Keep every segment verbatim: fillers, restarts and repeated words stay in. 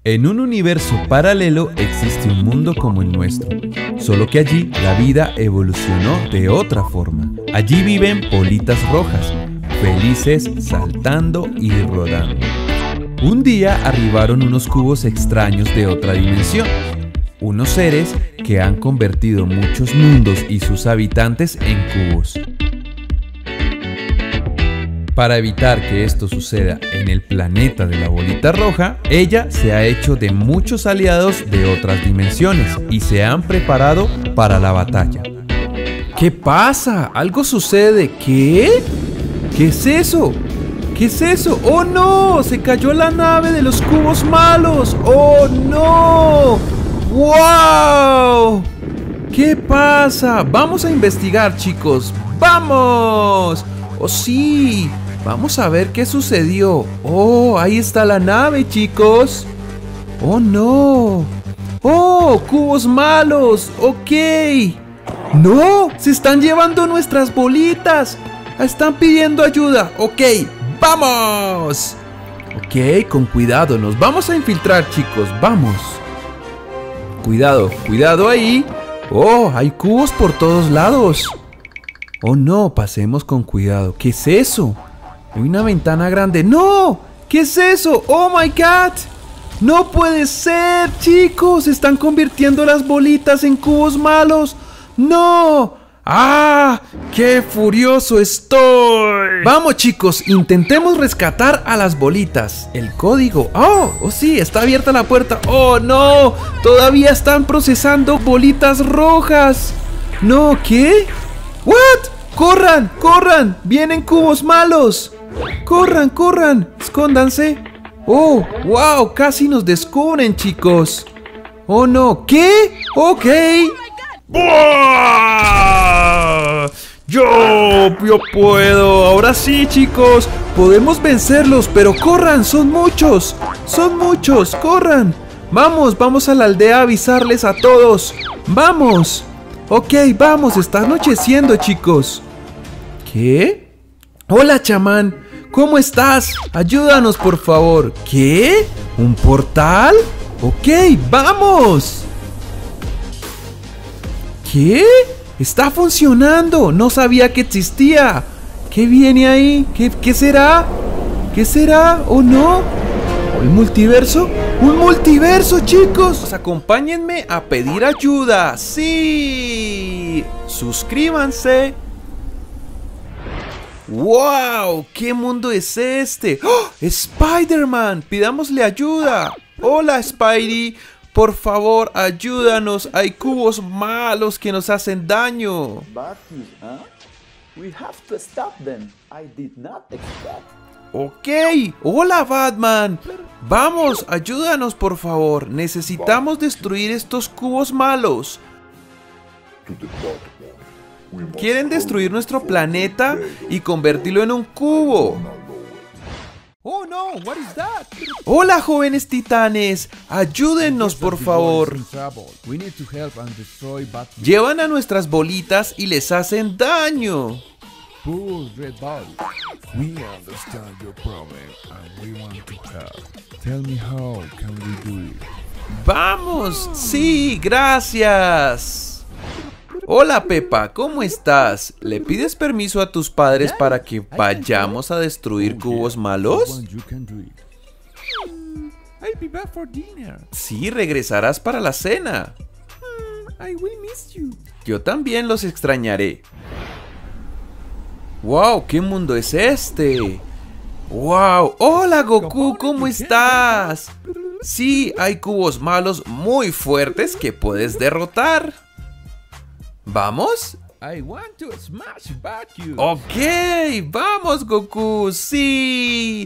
En un universo paralelo existe un mundo como el nuestro, solo que allí la vida evolucionó de otra forma. Allí viven bolitas rojas, felices saltando y rodando. Un día arribaron unos cubos extraños de otra dimensión, unos seres que han convertido muchos mundos y sus habitantes en cubos. Para evitar que esto suceda en el planeta de la bolita roja, ella se ha hecho de muchos aliados de otras dimensiones y se han preparado para la batalla. ¿Qué pasa? ¿Algo sucede? ¿Qué? ¿Qué es eso? ¿Qué es eso? ¡Oh no! ¡Se cayó la nave de los cubos malos! ¡Oh no! ¡Wow! ¿Qué pasa? Vamos a investigar, chicos. ¡Vamos! ¡Oh sí! Vamos a ver qué sucedió. ¡Oh! Ahí está la nave, chicos. ¡Oh no! ¡Oh! ¡Cubos malos! ¡Ok! ¡No! ¡Se están llevando nuestras bolitas! ¡Están pidiendo ayuda! ¡Ok! ¡Vamos! Ok, con cuidado. Nos vamos a infiltrar, chicos. ¡Vamos! Cuidado, cuidado ahí. ¡Oh! Hay cubos por todos lados. ¡Oh no! Pasemos con cuidado. ¿Qué es eso? Hay una ventana grande. ¡No! ¿Qué es eso? ¡Oh my God! ¡No puede ser, chicos! Se están convirtiendo las bolitas en cubos malos. ¡No! ¡Ah! ¡Qué furioso estoy! Vamos, chicos, intentemos rescatar a las bolitas. El código. ¡Oh! ¡Oh sí! Está abierta la puerta. ¡Oh no! Todavía están procesando bolitas rojas. ¿No? ¿Qué? ¿What? ¡Corran! ¡Corran! ¡Vienen cubos malos! ¡Corran! ¡Corran! ¡Escóndanse! ¡Oh! ¡Wow! Casi nos descubren, chicos. ¡Oh no! ¿Qué? ¡Ok! ¡Buah! ¡Yo! ¡Yo puedo! Ahora sí, chicos. Podemos vencerlos, pero corran. Son muchos. Son muchos. ¡Corran! Vamos, vamos a la aldea a avisarles a todos. ¡Vamos! Ok, vamos, está anocheciendo, chicos. ¿Qué? Hola, chamán. ¿Cómo estás? Ayúdanos, por favor. ¿Qué? ¿Un portal? Ok, vamos. ¿Qué? Está funcionando. No sabía que existía. ¿Qué viene ahí? ¿Qué, qué será? ¿Qué será o no? ¿El multiverso? ¡Un multiverso, chicos! Acompáñenme a pedir ayuda. ¡Sí! Suscríbanse. ¡Wow! ¿Qué mundo es este? ¡Oh! ¡Spider-Man! Pidámosle ayuda. Hola, Spidey. Por favor, ayúdanos. Hay cubos malos que nos hacen daño. Ok, hola Batman. Vamos, ayúdanos por favor. Necesitamos destruir estos cubos malos. Quieren destruir nuestro planeta y convertirlo en un cubo. Oh no, what is that? Hola jóvenes titanes, ayúdennos por favor. Llevan a nuestras bolitas y les hacen daño. Red Ball. We understand your problem and we want to help. Tell me how can we do it? Vamos, sí, gracias. Hola Pepa, ¿cómo estás? ¿Le pides permiso a tus padres para que vayamos a destruir cubos malos? I'll be back for dinner. Sí, regresarás para la cena. I will miss you. Yo también los extrañaré. ¡Wow! ¿Qué mundo es este? ¡Wow! ¡Hola Goku! ¿Cómo estás? Sí, hay cubos malos muy fuertes que puedes derrotar. ¿Vamos? I want to smash back you. Ok, vamos Goku, sí.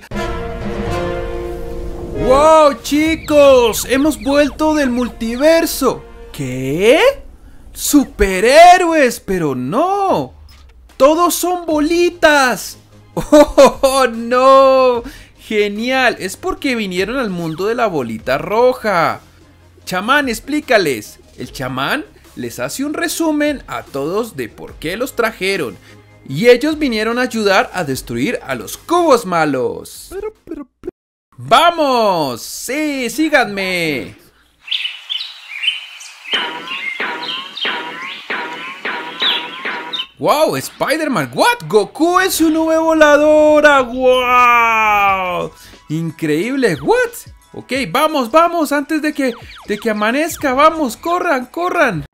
¡Wow, chicos! Hemos vuelto del multiverso. ¿Qué? ¡Superhéroes! Pero no. ¡Todos son bolitas! ¡Oh, no! ¡Genial! Es porque vinieron al mundo de la bolita roja. Chamán, explícales. El chamán les hace un resumen a todos de por qué los trajeron. Y ellos vinieron a ayudar a destruir a los cubos malos. Pero, pero, ¡Vamos! ¡Sí! ¡Síganme! ¡Wow! ¡Spider-Man! ¿What? ¡Goku es su nube voladora! ¡Wow! ¡Increíble! ¿What? Ok, vamos, vamos, antes de que, de que amanezca, vamos, corran, corran.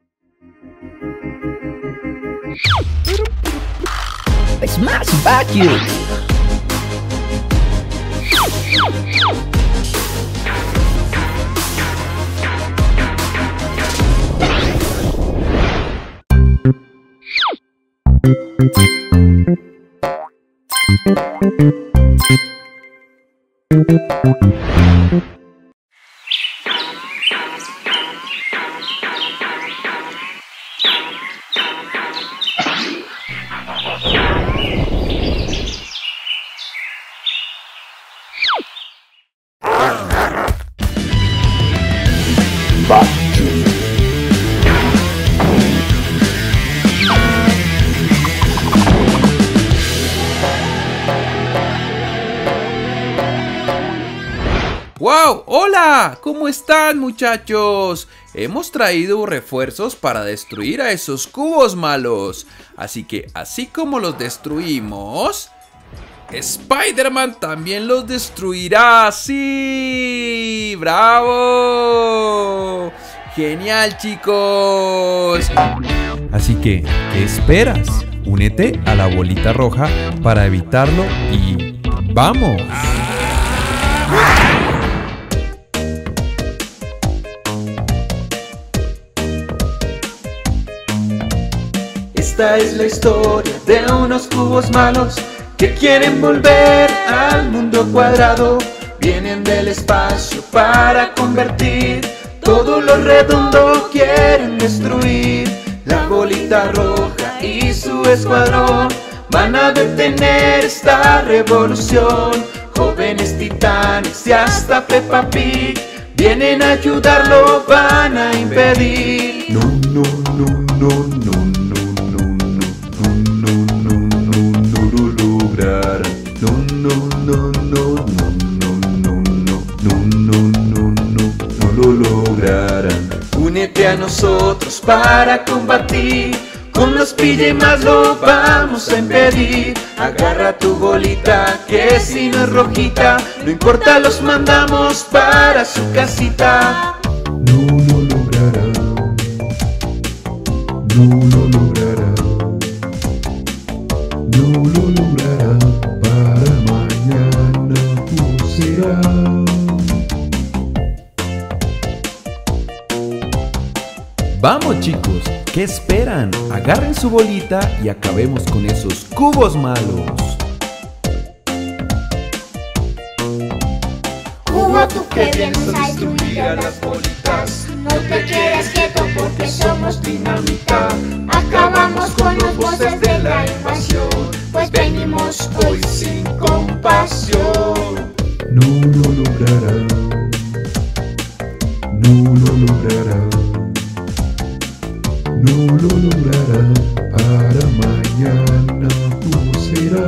Smash Vacuum. ¡Wow! ¡Hola! ¿Cómo están, muchachos? Hemos traído refuerzos para destruir a esos cubos malos. Así que, así como los destruimos, Spider-Man también los destruirá. ¡Sí! ¡Bravo! ¡Genial, chicos! Así que, ¿qué esperas? Únete a la bolita roja para evitarlo y ¡vamos! Esta es la historia de unos cubos malos que quieren volver al mundo cuadrado. Vienen del espacio para convertir todo lo redondo, quieren destruir. La bolita roja y su escuadrón van a detener esta revolución. Jóvenes titanes y hasta Peppa Pig vienen a ayudarlo, van a impedir. No, no, no, no, no, no. No, no, no, no, no, no, no, no, no, no, no, no, no lo lograrán. Únete a nosotros para combatir, con los pijamas lo vamos a impedir. Agarra tu bolita que si no es rojita, no importa, los mandamos para su casita. No lo lograrán, no lo lograrán, no lo lograrán. Vamos, chicos, ¿qué esperan? Agarren su bolita y acabemos con esos cubos malos. Cubo, tú que vienes a destruir a las bolitas, no te quedes quieto porque somos dinamita. Acabamos con los voces de la invasión, pues venimos hoy sin compasión. No lo lograrán, no lo lograrán, no lo lograrán, para mañana no será.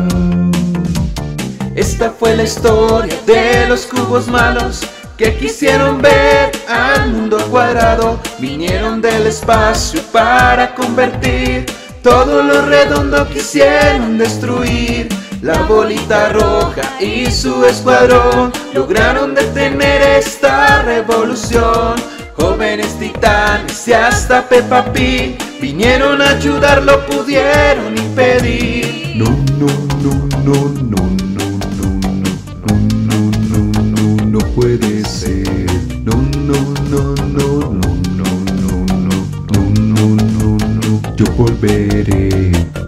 Esta fue la historia de los cubos malos que quisieron ver al mundo cuadrado. Vinieron del espacio para convertir todo lo redondo, quisieron destruir. La bolita roja y su escuadrón lograron detener esta revolución. Jóvenes titanes y hasta Peppa Pig vinieron a ayudarlo, pudieron impedir. No, no, no, no, no, no, no, no, no, no, no, no puede ser. No, no, no, no, no, no, no, no, no, no, no, no, yo volveré.